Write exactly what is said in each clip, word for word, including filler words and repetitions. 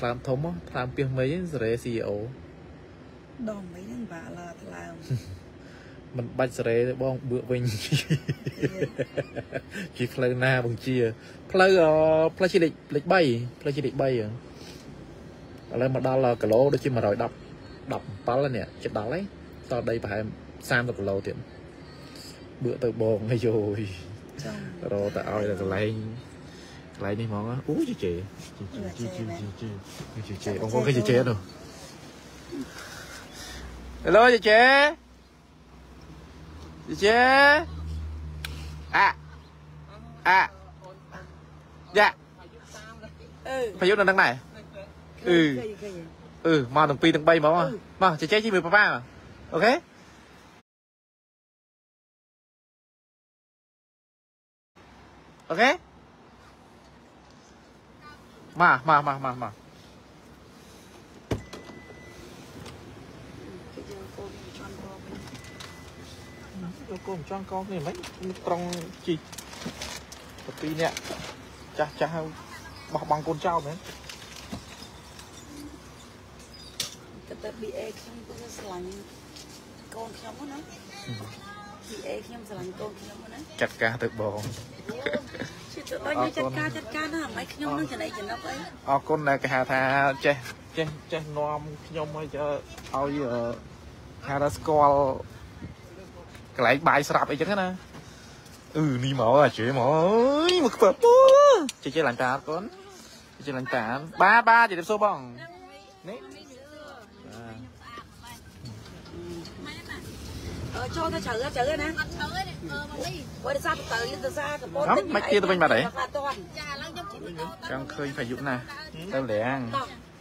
làm thống á làm việc mấy rồi xì ổ đòn mấy thằng bà là làm mình bạch rồi bong bữa mình chỉ plei na bằng chia plei plei chỉ định lịch bay plei chỉ định bay à lấy mà đo là cái lỗ đó chứ mà rồi đập đập phá lên nè chết đó lấy sau đây phải sam được lâu tiền bữa từ bồn hay rồi rồi tại ơi là cái lấy lấy đi món á uống chứ chị chị chị chị chị chị chị ông có cái gì chế đâu hello chị chế chị chế à à dạ phải giúp đằng này ừ ừ mà đừng pi đừng bay mà mà chị chế chỉ mười papa mà ok ok mà mà mà mà mà cho cô một con con này mấy trong chi tập pi nè cha cha bọc bằng con trâu nữa cái tập bị ê không có cái lạnh con không nó bị ê không có lạnh con không nó chặt cá tự bò bao nhiêu chặt cá chặt cá nó mấy nhom nó cho này cho nó ấy ờ con này cái hà tha che che che nom nhom ấy cho ao giờ hà đã score cái lại bài sạp ấy chứ nè ừ đi mỏ à chị mỏ ơi một phật chị chơi làm trà con chị chơi làm trà ba ba chị đẹp số bằng ờ cho nó chở chở nè quay ra từ từ ra từ bốn lắm mấy kia tụi mình mà đấy trong khơi phải dụ nè tao lẹn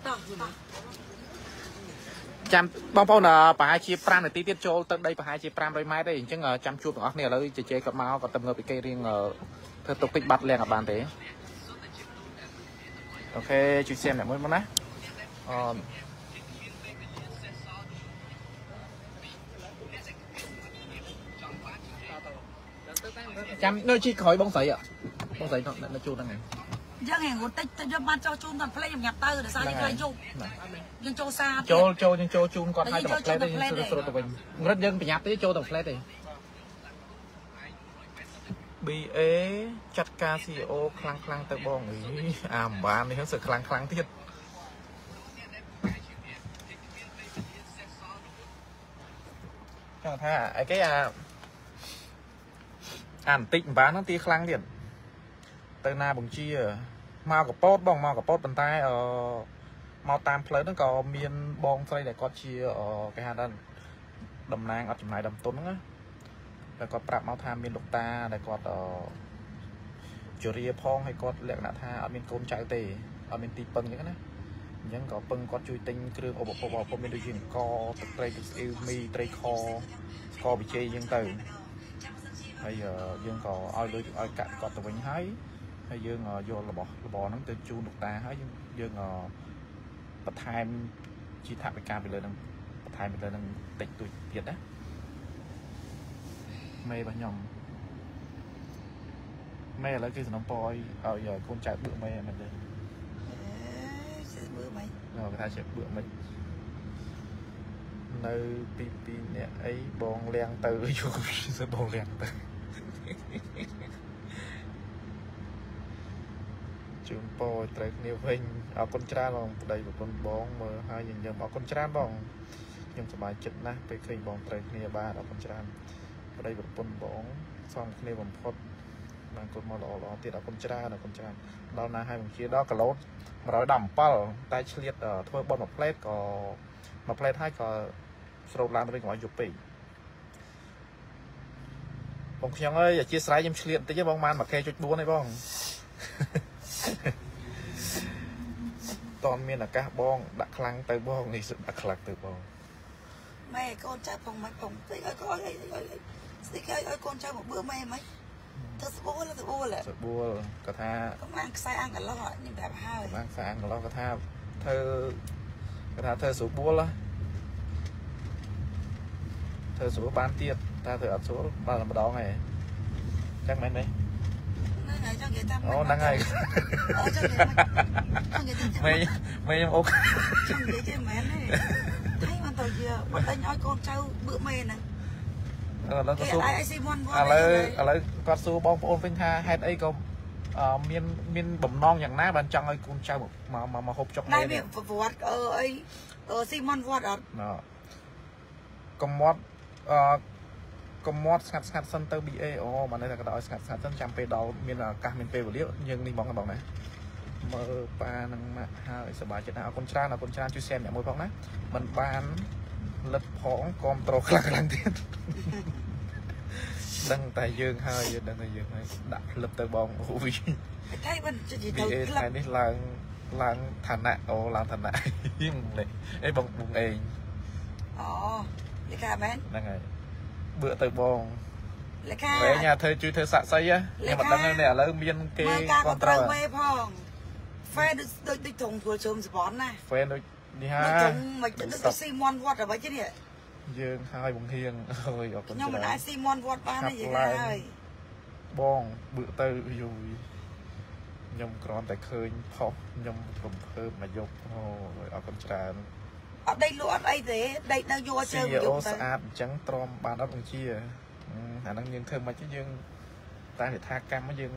chăm bong bóng là bà hai chia pram này tí tiết trôi tới đây bà hai chia pram rồi mai đây chứ ngờ chăm chuột ngọt này lấy chế chế cặp máu và tầm ngờ bị cây riêng ở theo tục tích bắt lên ở bàn thế ok chú xem lại mới món á chăm nơi chi khỏi bông sấy ạ bông sấy nó nó chuột này dân hàng ngồi tích tôi cho ban cho chun toàn play nhập tư để sao đi play chun nhưng cho xa cho cho nhưng cho chun còn hai tập play đây nhưng sửa tụi mình rất dân bị nhập tới cho tập play đây bị ế chặt ca xì ô khăng khăng tới bong ấy à bạn thì hắn sự khăng khăng thiết chẳng tha cái à ăn tịnh bán nó tí khăng liền tới na bằng chia mauกับโป๊ด bong មកกับโป๊ด បន្តែអឺមកតាមផ្លូវហ្នឹងក៏មានបងស្រីដែលគាត់ជាគេហៅថាតំណាងអត់ចំណាយដើមទុនហ្នឹងណាតែគាត់ប្រាប់មកថាមានលោកតាដែលគាត់អឺជរាផងហើយគាត់លក្ខណៈថាអត់មានកូនចៅទេអត់មានទីពឹងអញ្ចឹងណាអញ្ចឹងក៏ពឹងគាត់ជួយទិញគ្រឿងឧបភោគបរិភោគមានដូចជាអង្គទឹកត្រីទឹកស្អ៊ីវមីត្រីខស្ករប៊ីចេអញ្ចឹងទៅហើយយើងក៏ឲ្យលុយឲ្យកាក់គាត់ទៅវិញហើយហើយយើងយករបស់របរហ្នឹងទៅជូនលោកតាហើយយើងយើងបន្ថែមជាថវិកាពីលើហ្នឹងបន្ថែមពីលើហ្នឹងតិចតួចទៀតណាមេរបស់ខ្ញុំមេឥឡូវគេសំណពរឲ្យឲ្យកូនចៅបឿមេមិនទេបឿមិនគេថាជាបឿមិននៅពីពីអ្នកអីបងលៀងទៅយូរបងលៀងទៅជូនពរត្រូវគ្នាវិញអរគុណច្រើនបងប្តីប្រពន្ធបងមើលហើយយើងយើងអរគុណច្រើនបងខ្ញុំសប្បាយចិត្តណាស់ពេលឃើញបងត្រូវគ្នាបាទអរគុណច្រើនប្តីប្រពន្ធបងសំគ្នាបំផុតបានគុណមកល្អល្អទៀតអរគុណច្រើនអរគុណច្រើនដល់ណាហើយបង្គាដល់គីឡូmột trăm mười bảyតែឆ្លៀតធ្វើបនមួយផ្លេតក៏មួយផ្លេតហើយក៏ស្រូបឡើងទៅវិញកុំឲ្យយប់ពេកបងខ្ញុំអើយអធិស្ឋានខ្ញុំឆ្លៀតបន្តិចទេបងបានមួយខេចុចបួនទេបងតនមានឱកាសបងដាក់ខ្លាំងទៅបងនេះដាក់ខ្លាំងទៅបងម៉ែកូនចៅផងមិនផងស្អីឲ្យកូនឲ្យស្អីឲ្យកូនចៅមកបឿម៉ែមិនទៅស្បួលទៅស្បួលស្បួលគាត់ថាកំអាំងខ្សែអាំងកន្លោះនេះប្រាប់ហើយកំអាំងខ្សែអាំងកន្លោះគាត់ថាធ្វើគាត់ថាធ្វើស្បួលធ្វើស្រួលបានទៀតតែធ្វើអត់ស្រួលបានម្ដងហើយចឹងមែនទេហ្នឹងហើយចឹងគេថាអូហ្នឹងហើយអូចឹងគេច mấy mấy em ok chẳng vậy chứ mẹ này thấy mà tôi giờ bật đánh nói con trâu bữa mê nè ờ nó có cái số ai xi măng à lấy à lấy con số bom ôn phanh ha hay ấy có miên miên bầm nonอย่างnáបានចង់ឲ្យកូនចៅមកមកមកហូបចុកនេះនេះវត្តអឺអីអឺស៊ីម៉ុនវត្តអត់ណ៎កំមាត់អឺកំមាត់ស្ងាត់ស្ងាត់សិនទៅ ប៊ី เอ អូបានន័យថាក៏ឲ្យស្ងាត់ស្ងាត់សិនចាំពេលដល់មានឱកាសមានពេលវេលាយើងនេះបងបងណាមើលប៉ានឹងម៉ាក់ហើយសប្បាយចិត្តណាស់អរគុណច្រើនអរគុណច្រើនជួយ share អ្នកមួយផងណាមិនបានលិតផងគាំទ្រខ្លាំងខ្លាំងទៀតដឹងតែយើងហើយយើងដឹងតែយើងហើយដាក់ផ្លឹបទៅបងអូយតែមិនជិះទៅប៊ី เอ ថ្ងៃនេះឡើងឡើងឋានៈអូឡើងឋានៈអីបងបងអេងអូលេខាមែនហ្នឹងហើយបឿទៅបងលេខាវិញញ៉ាធ្វើជួយធ្វើសាក់សីខ្ញុំមិនដឹងទេឥឡូវមានគេគាំទ្រវេផងហ្វេដូចដូចដូចធំធ្វើជុំសបនណាហ្វេដូចនេះហាធំមិនដូចស៊ីមន់វត្តអ្វីទេនេះយើងហើយបងហៀងអើយអរគុណខ្ញុំមិនអាចស៊ីមន់វត្តបានទេយើងហើយបងបឿទៅយូរខ្ញុំគ្រាន់តែឃើញផុសខ្ញុំរំភើបមកយកអូយអរគុណច្រើនអត់ដីលក់អត់អីទេដីនៅយកជើងយកទៅស្អាតអញ្ចឹងទ្រាំបានអត់បញ្ជាអាហ្នឹងយើងធ្វើមិនទេយើងតែថាកម្មយើង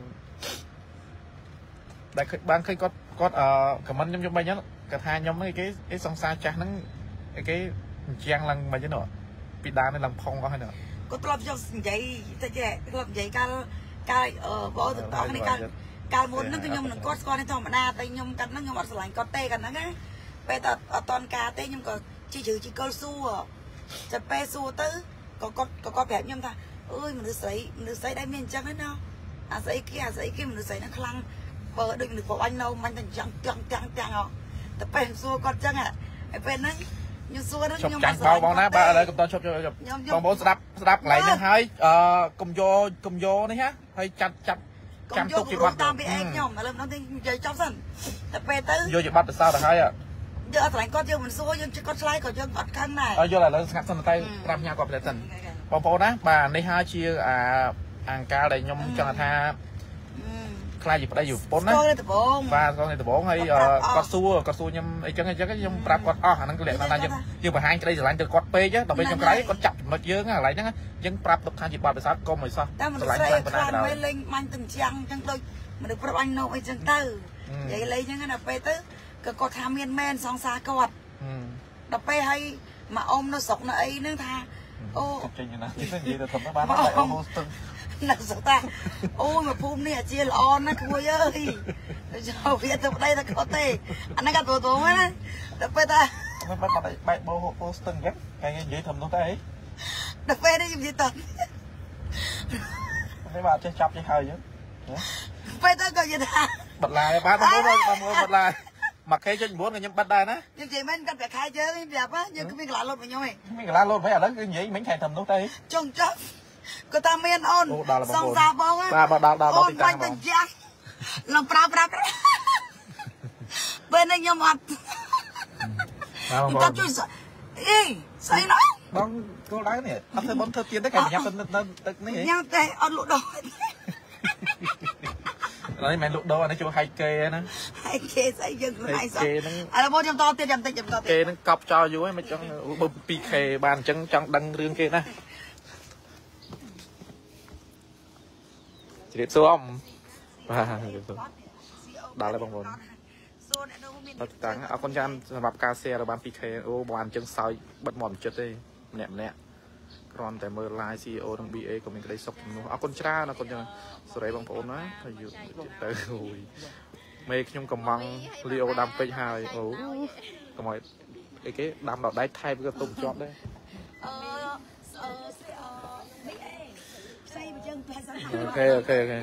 ដែលបានឃើញគាត់គាត់អឺខមមិនខ្ញុំខ្ញុំបាញ់ហ្នឹងគាត់ថាខ្ញុំហ្នឹងគេអីសង្សារចាស់ហ្នឹងគេអញ្ចឹងឡើងមិនទេណ៎ពីដើមនេះឡើងផុងអស់ហើយណ៎គាត់ធ្លាប់យកនិយាយទៅចេះធ្លាប់និយាយកាលកាលអឺបងទាំងអស់នេះកាលកាលមុនហ្នឹងគឺខ្ញុំនឹងគាត់ស្គាល់នេះធម្មតាតែខ្ញុំកាត់ហ្នឹងខ្ញុំអត់ស្រឡាញ់គាត់ទេកាត់ហ្នឹងណាពេលតអត់តនការទេខ្ញុំក៏ជីជ្រៅជីកលសួរចាំពេលសួរទៅក៏គាត់ក៏គាត់ប្រាប់ខ្ញុំថាអើយមនុស្សស្រីមនុស្សស្រីដែរមានអញ្ចឹងហ្នឹងណាអាស្អីគេអាស្អីគេមនុស្សស្រីហ្នឹងខ្លាំងបើដូចមនុស្សបងអញនៅមិនតែអញ្ចឹងទាំងទាំងទាំងអតែពេលសួរគាត់អញ្ចឹងហើយពេលហ្នឹងខ្ញុំសួរហ្នឹងខ្ញុំចាញ់បោបងណាបាទឥឡូវកំតឈប់បងប្អូនស្ដាប់ស្ដាប់កន្លែងហ្នឹងហើយអឺកុំយកកុំយកនេះហ่าហើយចាត់ចាត់ចាំទុកជាបាត់តាមពីឯងខ្ញុំឥឡូវហ្នឹងនិយាយចប់សិនតែពេលទៅយកជាបាត់ទៅសោទៅហើយយើងអត់ឆ្លៃគាត់យើងមិនសួរយើងគាត់ឆ្លៃក៏យើងអត់ខឹងដែរឲ្យយកឥឡូវស្ងាត់សិនតែប្រាប់ញ៉ាគាត់ប្រសិនបងប្អូនណាបាទនេះហើយជាអាអង្ការដែលខ្ញុំចង់ថាខ្លាចជាប្តីយុប៉ុនណាបាទគាត់នៅដំបងហើយគាត់សួរគាត់សួរខ្ញុំអីចឹងអីចឹងខ្ញុំប្រាប់គាត់អស់អាហ្នឹងគឺលក្ខណៈថាយើងយើងបង្ហាញក្តីស្រឡាញ់ទៅគាត់ពេកដល់ពេលខ្ញុំក្រោយគាត់ចាប់ចំណុចយើងកន្លែងហ្នឹងយើងប្រាប់ទុកថាជាបាត់ប្រសាទកុំឲ្យសោះស្រឡាញ់ខ្លាំងប៉ុណ្ណាក៏ដោយលេងបាញ់ទាំងជាងចឹងដូចមនុស្សប្រាប់អញនោះអីចឹងទៅនិយាយលេងចឹងណាពេលទៅក៏គាត់ថាមានមែនសង្សារគាត់ដល់ពេលឲ្យមកអ៊ំនៅស្រុកនៅអីហ្នឹងថាអូចេញណានិយាយទៅធំបានតែអូស្ទឹងណាស់ស្តាអូយមកភូមិនេះអាជាល្អណាស់គួយអើយចូលវាទៅប្តីទៅគាត់ទេអាហ្នឹងក៏ទៅទៅណាដល់ពេលតាមិនបាត់បាត់បែកបោអូស្ទឹងចឹងគេនិយាយធំនោះទៅអីដល់ពេលនេះនិយាយតនេះបាទចេះចាប់ចេះហើយចឹងពេលទៅក៏និយាយថាបត់ឡាយបាទបងប្អូនបងប្អូនបត់ឡាយមកខេចុច៩ខ្ញុំបាត់ដែរណានិយាយមែនគាត់ប្រខែយើងប្រាប់យើងគ្មានកន្លះលោតមកខ្ញុំឯងមានកន្លះលោតវិញឥឡូវគឺនិយាយមិញខែធំនោះទៅចុងចប់គាត់ថាមានអូនសង្សារបងបាទបាទដល់ដល់ទីតាំងបងចាស់ឡើងប្រើប្រើពេលនេះខ្ញុំអត់គាត់ជួយអីស្អីណោះបងគោលដៅនេះអត់ធ្វើបងធ្វើទៀតទេគេញ៉ាំទៅទឹកនេះញ៉ាំតែអត់លក់ដូរហើយមិនលក់ដូរអានេះជួយហែកគេណាហែកគេស្អីយើងខ្លួនឯងសោះឥឡូវបងខ្ញុំតទៀតចាំតិចចាំតទៀតគេនឹងកប់ចោលយូរហើយមិនចង់បើ ពីរខេ បានអញ្ចឹងចង់ដឹងរឿងគេណាជ្រាបសួរអ៊ំបាទដល់ហើយបងប្អូនសួរអ្នកនោះមានតតាំងអរគុណច្រើនសម្រាប់ការ share របស់ ពីរខេ អូបានអញ្ចឹងសើចបិទមាត់ចិត្តទេម្នាក់ម្នាក់គ្រាន់តែមើល live ซี อี โอ និង ប៊ី เอ ក៏មានក្តីសុខជំនួសអរគុណច្រើនអរគុណច្រើនសេរីបងប្អូនណាហើយយូរទៅអូយមេខ្ញុំកំងលីអូដាំពេជ្រហើយអូកុំឲ្យអីគេដាំដល់ដៃថែបក៏ទុំជាប់ដែរអឺអឺប៊ី เอ ផ្សេងយើងផ្លែសាហាអូខេអូខេអូខេ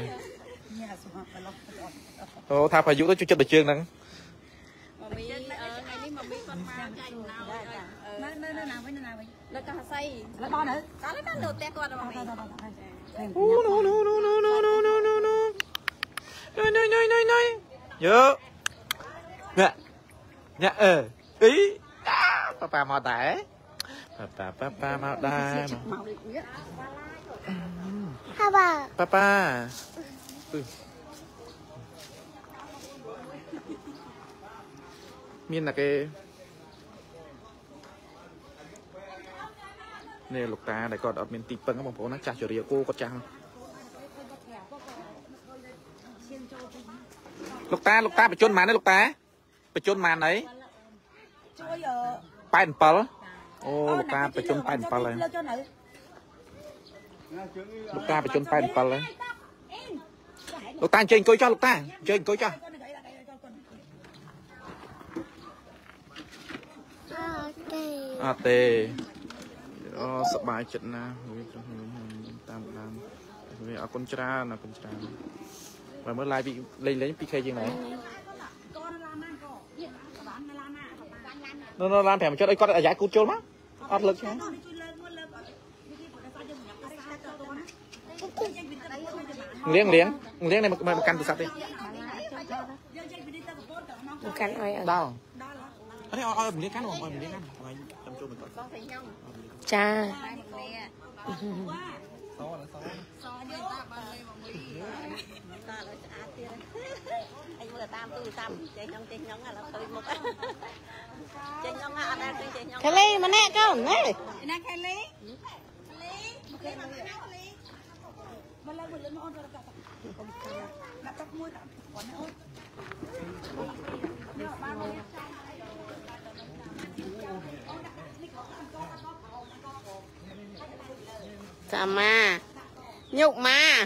អូថាប្រយុទ្ធទៅជួយចិត្តទៅជើងហ្នឹងម៉ាមីថ្ងៃនេះម៉ាមីគាត់មកចែកណៅនៅនៅនៅណាវិញនៅណាវិញនៅកាសីនៅដល់នៅកាលនៅផ្ទះគាត់ម៉ាមីអូនូនូនូនូនូនូនូនូនូណៃណៃណៃណៃយើញ៉ាញ៉ាអឺអីប៉ាប៉ាមកដែរប៉ាប៉ាប៉ាប៉ាមកដែរប៉ាប៉ាប៉ាប៉ា miên là cái nè lục ta để còn ở miền tây phân các bông phố nó chả chở đi cô có chăng lục ta lục ta phải chôn màn đấy lục ta phải chôn màn đấy pan pal ô lục ta phải chôn pan pal này lục ta phải chôn pan pal đấy lục ta chơi coi cho lục ta chơi coi cho à tê sập bài trận na tam tam vì ở con tra là con tra và mới lại bị lấy lấy pê ca gì này nó nó làm thèm cho đây con ở giải cút trốn má áp lực chứ liếng liếng liếng này mà mà căn từ sạch đi căn ơi đau ở đây oi mình liếng cắn không oi mình liếng cắn chăm chú mình coi cha anh vừa tam tôi tam chơi nhông chơi nhông là khơi một chơi nhông à anh chơi chơi nhông cái ly mà nè con nè nè cái ly chà ma nhục ma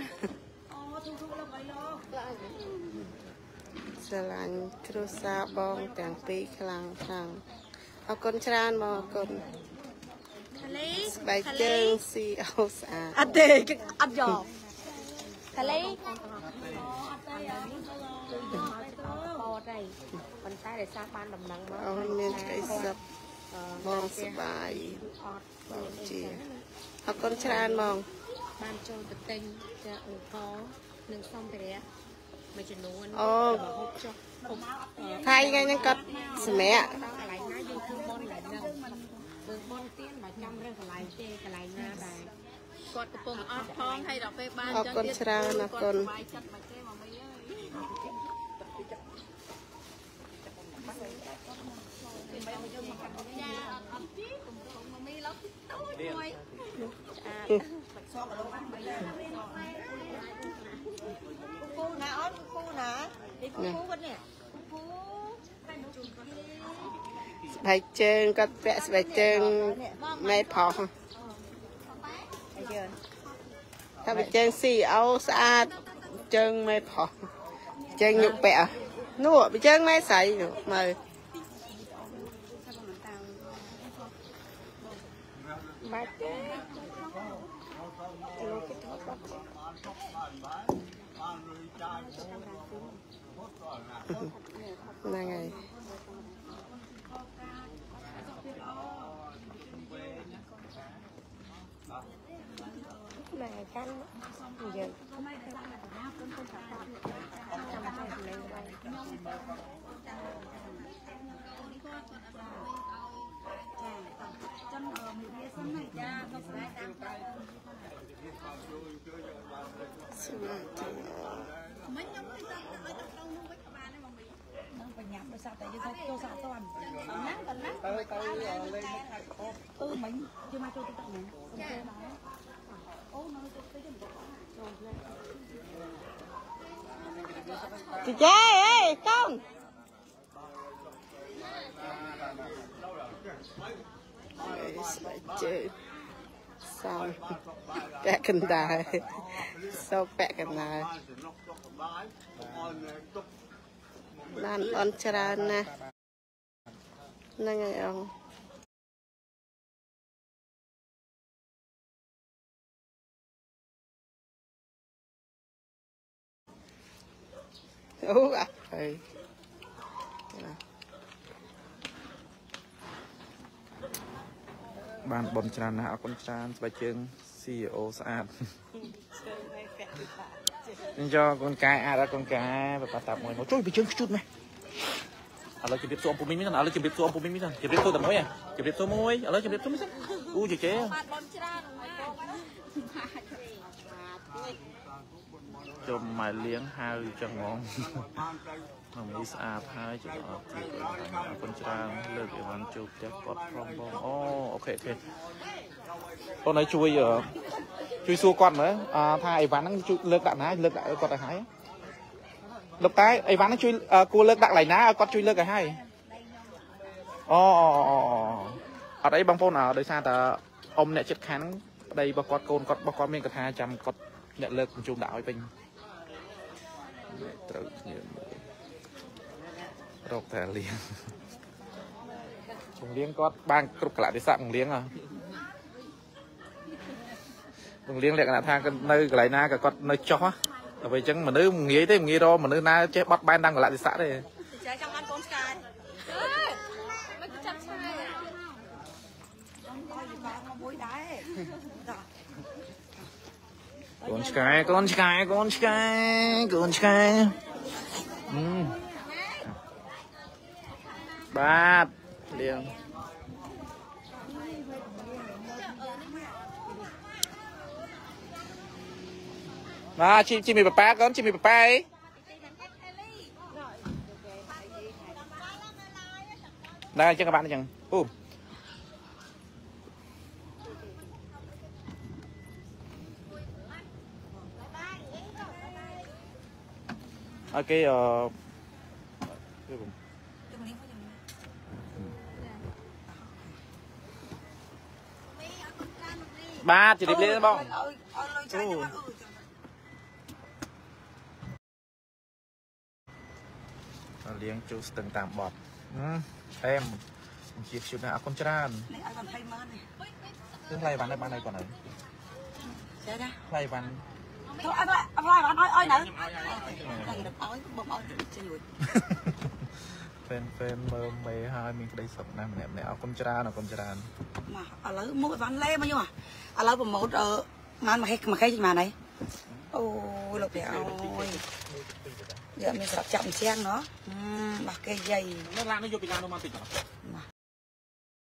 สลันครูซาบองแต่งปีคลังคลังเอาคนชราญมาคนใบเจิงสีเอาสะอาดอัดเด็กอัดหยอกทะเลพอได้คนใต้ได้สร้างบ้านดำนังมาเอาให้เมียนใจสับมองสบายมองเจียเอาคนชราญมองบ้านโจตะเต็งจะอุปกรณ์หนึ่งซ่อมไปแล้วไม่จะนวลโอ้ไทยไงยังกัดสมัยอ่ะอะไรนะยูทูบบอลไหลเรื่องเรื่องบอลเตี้ยนมาจำเรื่องอะไรเจอะไรนะได้กดกระโปรงออดท้องให้ดอกไปบ้านเอาคนชราญนะคน cô nè ớt cô nè đi cô cô bên nè cô ใบเจิงก็แปะใบเจิงไม่พอถ้าใบเจิงสีเอาสะอาดเจิงไม่พอเจิงหยุกแปะนู่นใบเจิงไม่ใส่หนูมาใบเจิงนั่นไงแม่กันเยอะสวัสดีไปnhắmไปsao tại vì tôi sao toàn nắng còn nắng ừ mình chưa mai tôi tự tặng mình không chơi mà ô nó tôi chị trai ơi con chơi xong bẹ cần đài sau bẹ cần đài lan on chara nè nè ngay ông ú à thầy ban bom tràn na con tràn bài chương xê e ô sạch nên cho con cái à ra con cái và tập mồi nó trôi bị chương chút này à lấy chụp đẹp số ông phụ minh à lấy chụp đẹp số ông phụ minh chụp đẹp số tầm mối à chụp đẹp số mối à lấy chụp đẹp số mấy u chị chế cho mày liếng hai cho ngon น้องมีสะอาดท้ายจุดออกจีบคนจางเลิกอีวันจุกจะกดพร้อมบองอ๋อโอเคโอเคตัวไหนช่วยเหรอช่วยสู้ก่อนไหมอ่าถ้าไอ้วันนั้นช่วยเลิกดักนะเลิกดักกดอะไรหายเลิกตายไอ้วันนั้นช่วยกูเลิกดักไหลนะกดช่วยเลิกอะไรให้อ๋ออ๋ออ๋อở đây băng phôn ở đây xa ta ông nè chết khán đây bà con côn con bà con miền cả hai trăm con nhận lực chung đạo bình rộp thẻ liền cùng liếng con ban cục lại để sẵn liếng à cùng liếng lại là thang cái nơi lại na cả con nơi chó ở vậy chẳng mà nữ nghĩ thế nghĩ đó mà nữ na chết bắt ban đang lại để xã đây con sky con sky con sky con sky ừ. Ba liền mà chị chị mì papa con chị mì papa ấy đây cho các bạn chẳng uh. Ok ờ ba chỉ đẹp lên bông liếng chú từng tạm bọt em chiếc chú nào con tràn tương lai bán đây bán đây còn này lai bán thôi anh ơi anh ơi anh ơi ơi nữa đây được ơi bông ơi chơi vui fan fan mơ mê hai mình đây sập nam nè nè con tràn là con tràn mà ở lấy mỗi ván lê bao nhiêu à ở lấy một một ờ mà mà hay mà hay gì mà này ôi lộc đèo ôi giờ mình sập chậm xem nó mặc cái giày nó làm nó vô bị làm nó mang tịt